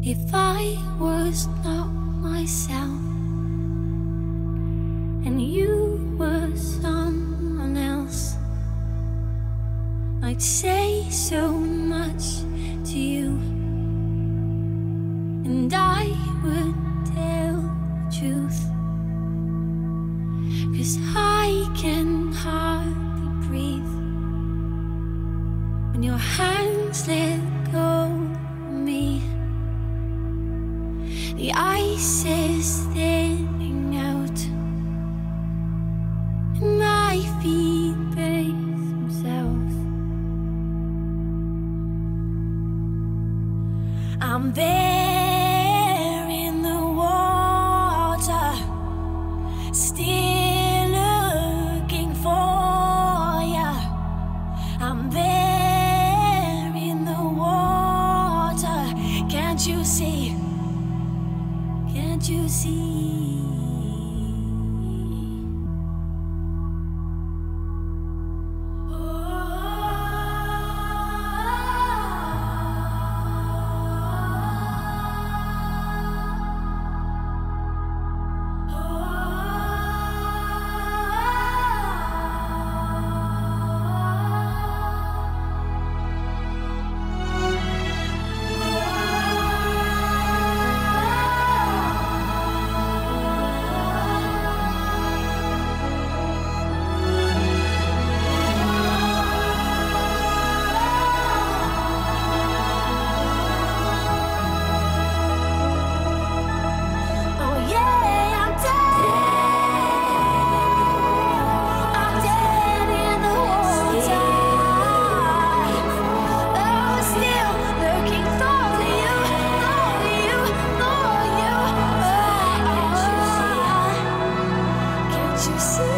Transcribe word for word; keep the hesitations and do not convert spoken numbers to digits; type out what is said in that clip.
If I was not myself and you were someone else, I'd say so much to you, and I would tell the truth, 'cause I can hardly breathe when your hands let go of me. The ice is thinning out and my feet brace themselves. I'm there in the water, still looking for ya. I'm there in the water, can't you see? Can't you see? You see?